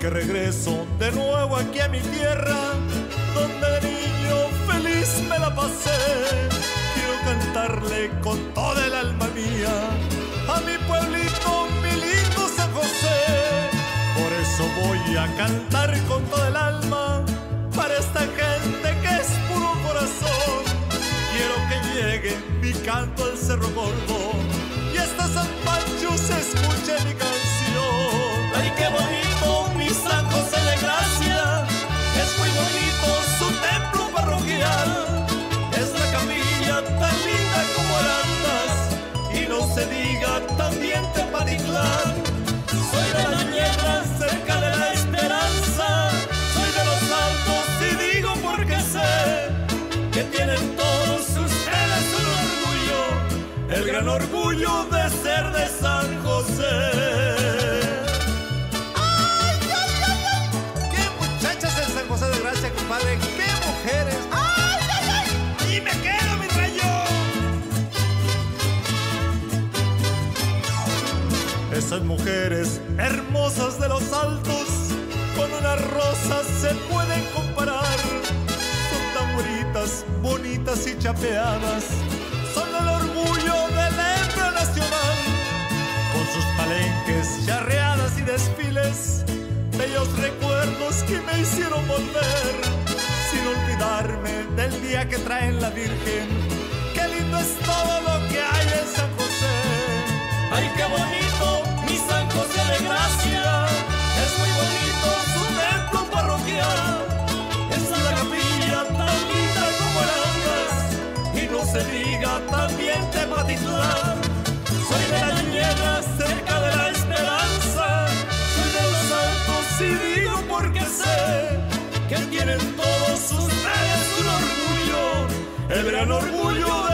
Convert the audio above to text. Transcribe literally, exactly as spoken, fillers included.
que regreso de nuevo aquí a mi tierra, donde de niño feliz me la pasé. Quiero cantarle con toda el alma mía a mi pueblito, mi lindo San José. Por eso voy a cantar con toda el alma para esta gente que es puro corazón. Quiero que llegue mi canto al Cerro Gordo y hasta San Pancho se escuche mi canción. ¡Ay, qué bonito mi San José de Gracia! Es muy bonito su templo parroquial. Es la capilla tan linda como Arandas y no se diga también Tepatitlán. Soy de las Nieblas, cerca de la Esperanza. Soy de los Altos y digo porque sé que tienen todos ustedes un orgullo, el gran orgullo de ser de San José. ¡Ay, ay, ay, ay! ¡Qué muchachas en San José de Gracia, compadre! ¡Qué mujeres! ¡Ay, ay, ay! ¡Y me quedo, mi rayo! Esas mujeres hermosas de los Altos con unas rosas se pueden comparar. Son tan bonitas, bonitas y chapeadas. Son el orgullo del hembra nacional. Con sus palenques, charreadas y desfiles, bellos recuerdos que me hicieron volver. Sin olvidarme del día que traen la Virgen. Qué lindo es todo lo que hay en San José. ¡Ay, qué bonito mi San José de Gracia! Es muy bonito su templo parroquial. Es la capilla tan linda como Arandas y no se diga también Tepatitlán. Soy de las Nieblas, cerca de la Esperanza. Soy de los Altos y digo porque sé que tienen todos ustedes un orgullo, el gran orgullo de